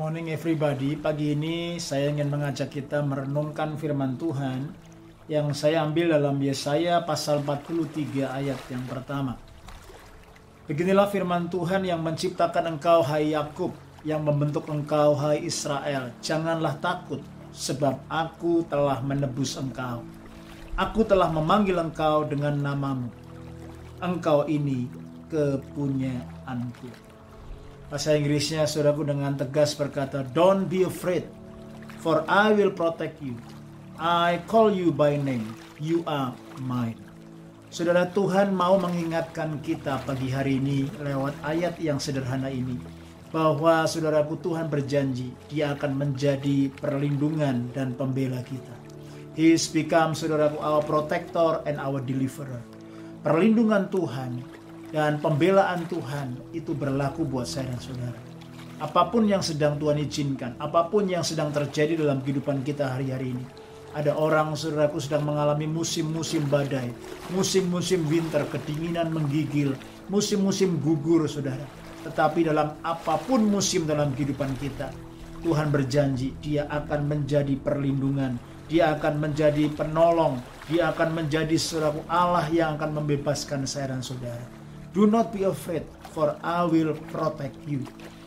morning everybody. Pagi ini saya ingin mengajak kita merenungkan firman Tuhan yang saya ambil dalam Yesaya pasal 43 ayat yang pertama. Beginilah firman Tuhan yang menciptakan engkau hai Yakub, yang membentuk engkau hai Israel. Janganlah takut, sebab aku telah menebus engkau. Aku telah memanggil engkau dengan namamu. Engkau ini kepunyaanku. Bahasa Inggrisnya saudaraku dengan tegas berkata, "Don't be afraid, for I will protect you. I call you by name, you are mine." Saudara, Tuhan mau mengingatkan kita pagi hari ini lewat ayat yang sederhana ini, bahwa saudaraku, Tuhan berjanji Dia akan menjadi perlindungan dan pembela kita. He is become, saudaraku, our protector and our deliverer. Perlindungan Tuhan dan pembelaan Tuhan itu berlaku buat saya dan saudara. Apapun yang sedang Tuhan izinkan, apapun yang sedang terjadi dalam kehidupan kita hari-hari ini. Ada orang, saudaraku, sedang mengalami musim-musim badai, musim-musim winter, kedinginan menggigil, musim-musim gugur, saudara. Tetapi dalam apapun musim dalam kehidupan kita, Tuhan berjanji Dia akan menjadi perlindungan, Dia akan menjadi penolong, Dia akan menjadi, saudaraku, Allah yang akan membebaskan saya dan saudara. Do not be afraid, for I will protect you.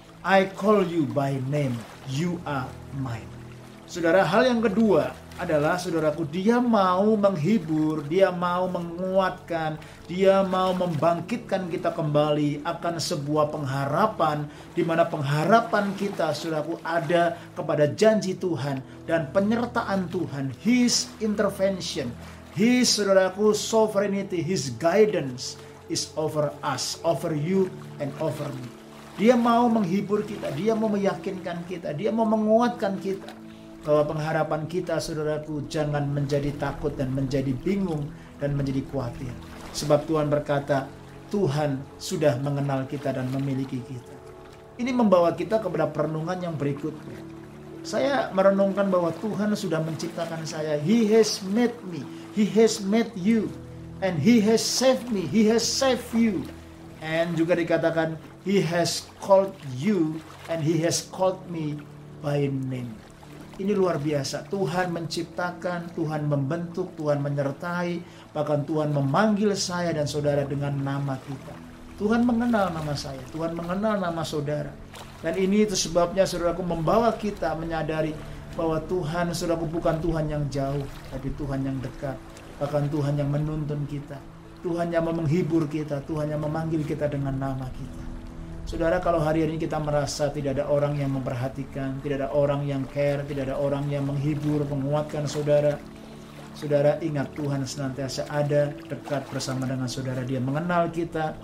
I call you by name, you are mine. Saudara, hal yang kedua adalah, saudaraku, Dia mau menghibur, Dia mau menguatkan, Dia mau membangkitkan kita kembali akan sebuah pengharapan, di mana pengharapan kita, saudaraku, ada kepada janji Tuhan dan penyertaan Tuhan, His intervention, His, saudaraku, sovereignty, His guidance is over us, over you and over me. Dia mau menghibur kita, Dia mau meyakinkan kita, Dia mau menguatkan kita bahwa pengharapan kita, saudaraku, jangan menjadi takut dan menjadi bingung dan menjadi khawatir. Sebab Tuhan berkata, Tuhan sudah mengenal kita dan memiliki kita. Ini membawa kita kepada perenungan yang berikutnya. Saya merenungkan bahwa Tuhan sudah menciptakan saya. He has made me, He has made you, and He has saved me, He has saved you. And juga dikatakan, He has called you and He has called me by name. Ini luar biasa. Tuhan menciptakan, Tuhan membentuk, Tuhan menyertai, bahkan Tuhan memanggil saya dan saudara dengan nama kita. Tuhan mengenal nama saya, Tuhan mengenal nama saudara. Dan ini itu sebabnya, saudaraku, membawa kita menyadari bahwa Tuhan, saudaraku, bukan Tuhan yang jauh, tapi Tuhan yang dekat. Bahkan Tuhan yang menuntun kita, Tuhan yang menghibur kita, Tuhan yang memanggil kita dengan nama kita. Saudara, kalau hari ini kita merasa tidak ada orang yang memperhatikan, tidak ada orang yang care, tidak ada orang yang menghibur, menguatkan saudara, saudara ingat Tuhan senantiasa ada dekat bersama dengan saudara. Dia mengenal kita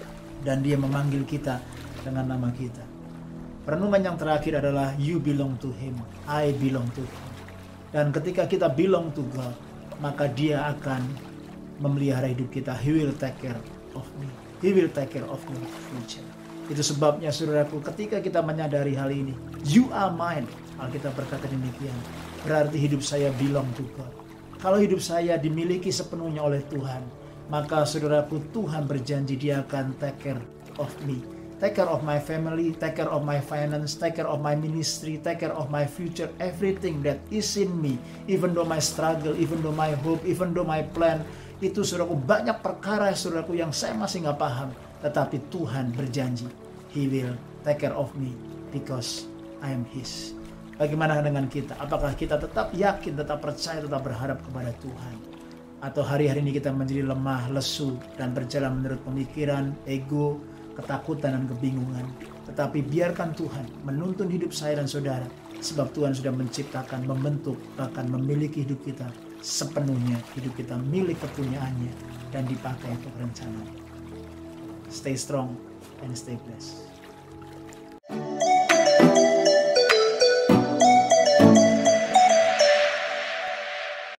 dan Dia memanggil kita dengan nama kita. Renungan yang terakhir adalah you belong to Him, I belong to Him. Dan ketika kita belong to God, maka Dia akan memelihara hidup kita. He will take care of me. He will take care of my future. Itu sebabnya, saudaraku, ketika kita menyadari hal ini, you are mine, Alkitab berkata demikian, berarti hidup saya belong to God. Kalau hidup saya dimiliki sepenuhnya oleh Tuhan, maka, saudaraku, Tuhan berjanji Dia akan take care of me. Take care of my family, take care of my finance, take care of my ministry, take care of my future, everything that is in me. Even though my struggle, even though my hope, even though my plan, itu, saudaraku, banyak perkara, saudaraku, yang saya masih gak paham. Tetapi Tuhan berjanji, He will take care of me because I am His. Bagaimana dengan kita? Apakah kita tetap yakin, tetap percaya, tetap berharap kepada Tuhan? Atau hari-hari ini kita menjadi lemah, lesu, dan berjalan menurut pemikiran, ego, ketakutan, dan kebingungan? Tetapi biarkan Tuhan menuntun hidup saya dan saudara. Sebab Tuhan sudah menciptakan, membentuk, bahkan memiliki hidup kita sepenuhnya. Hidup kita milik kepunyaannya dan dipakai untuk rencana. Stay strong and stay blessed.